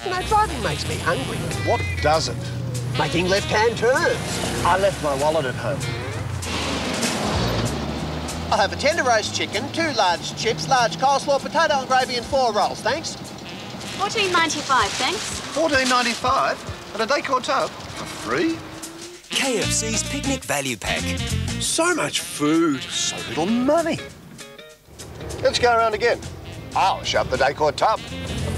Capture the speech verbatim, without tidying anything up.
You know, driving makes me hungry. What doesn't? Making left-hand turns. I left my wallet at home. I'll have a tender roast chicken, two large chips, large coleslaw, potato and gravy and four rolls, thanks. fourteen ninety-five, thanks. fourteen ninety-five at a decor tub for free? K F C's Picnic Value Pack. So much food, so little money. Let's go around again. I'll shove the decor tub.